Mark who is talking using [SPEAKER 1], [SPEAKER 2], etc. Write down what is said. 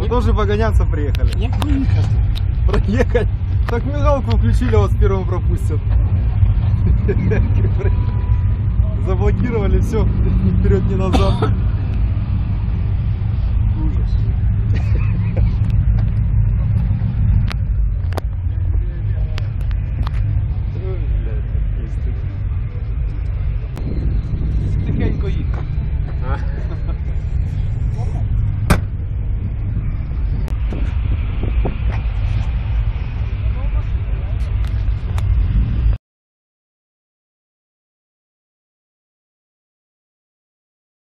[SPEAKER 1] Тоже погоняться приехали.
[SPEAKER 2] Я проехал.
[SPEAKER 1] Проехать. Так мигалку включили, вас первым пропустят. Заблокировали все, ни вперед, ни назад.